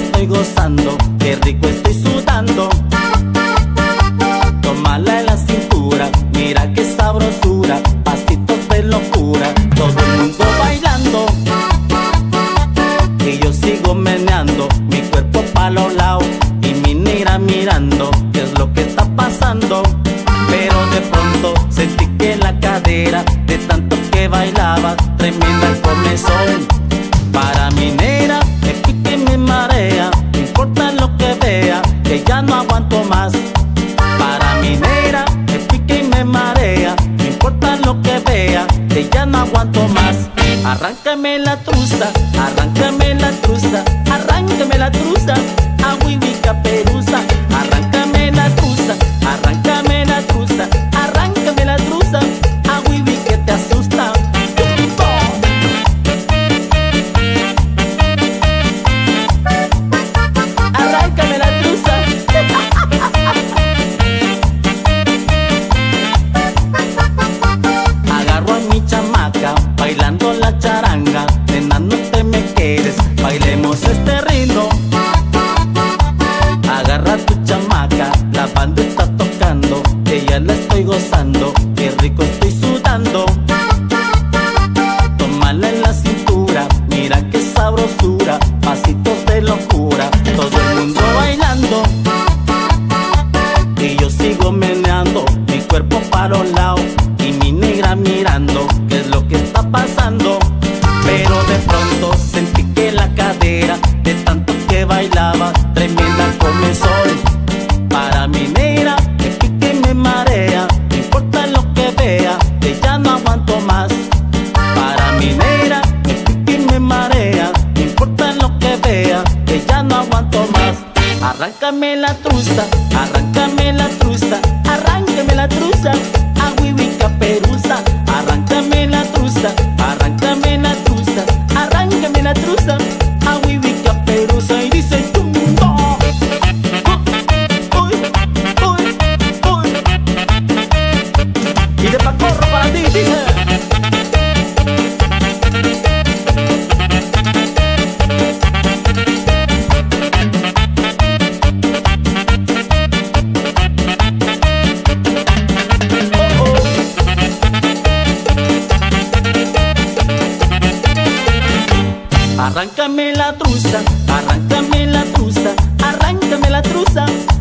estoy gozando, qué rico estoy sudando. Tómala en la cintura, mira qué sabrosura, pasitos de locura, todo el mundo bailando. Y yo sigo meneando mi cuerpo pa' los lados y mi negra mirando qué es lo que está pasando. Pero de pronto sentí que la cadera, de tanto que bailaba, tremenda comezón. Para mi negra me pica y me marea, no importa lo que vea, que ya no aguanto más. Para mi negra me pica y me marea, no importa lo que vea, que ya no aguanto más. Arráncame la truza, arráncame la truza, arráncame la truza, agüivi caperuza. Arráncame la truza, arráncame la truza, arráncame la truza, agüivi que te asusta. Arráncame la truza. Agarro a mi chamaca bailando la charanga, nena no te me quedes, bailemos este ritmo. Agarra a tu chamaca, la banda está tocando, que ya la estoy gozando, qué rico estoy sudando. Tómala en la cintura, mira qué sabrosura, pasitos de locura, todo el mundo bailando. Y yo sigo meneando mi cuerpo para los lados y mi negra mirando qué es lo que está pasando. Pero de pronto sentí que la cadera, de tanto que bailaba, tremenda comezón. Para mi negra me pica y me marea, no importa lo que vea, que ya no aguanto más. Para mi negra me pica y me marea, no importa lo que vea, que ya no aguanto más. Arráncame la truza, arráncame la truza, arráncame la truza, agüivi caperuza. Arráncame la truza, arráncame la truza, arráncame la truza, agüivi caperuza. Y dice tumbo. Uy, uy, uy. Y de pacorro para ti, dice. Arráncame la truza, arráncame la truza, arráncame la truza.